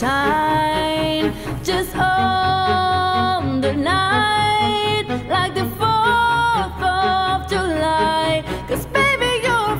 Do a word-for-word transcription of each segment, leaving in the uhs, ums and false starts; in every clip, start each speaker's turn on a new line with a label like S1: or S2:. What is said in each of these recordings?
S1: shine just on the night like the fourth of July. 'Cause baby you're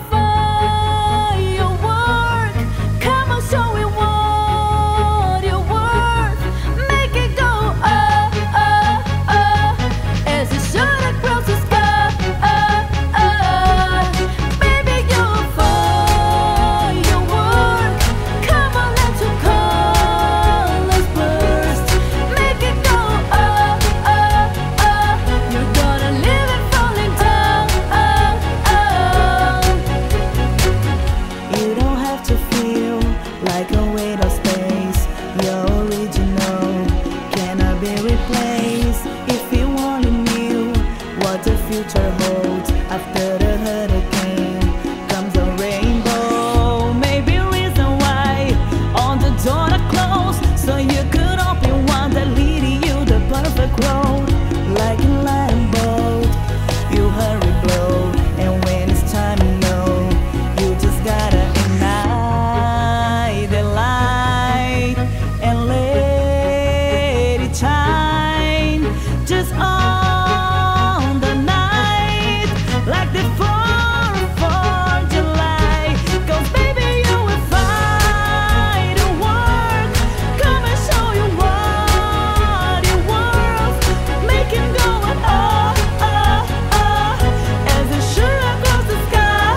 S1: firework, come on show me what you're worth. Make it go oh oh oh as it shoot across the sky. Oh oh baby you're firework, come on let your colors burst. Make it go oh oh oh, you're gonna live it falling down. Oh oh you don't have to feel like a weight of space. You're original, cannot be replaced. If you only knew what the future holds, after the hurricane comes a rainbow. Maybe reason why all the doors are closed, so you could open one that leading you the perfect road. Like a lightning bolt, you hurry blow, and when it's time you know, you just gotta ignite the light and let it shine just on the night like the fourth of July. 'Cause baby you will fight the work, come and show you what you're worth. Make it go oh oh oh as it shoot across the sky.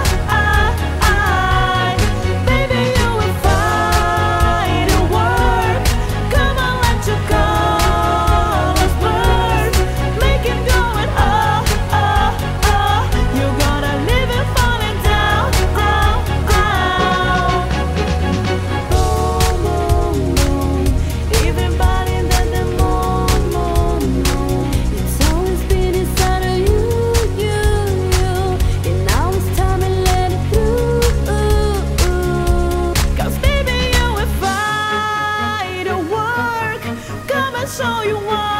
S1: Baby you will fight the work, come on let your colors burst. Make it go oh oh oh, you're gonna live it falling down down down. Boom boom boom, everybody that the moon moon moon. It's always been inside of you you you, and now it's time to let it through. 'Cause baby you will fight the work, come and show you what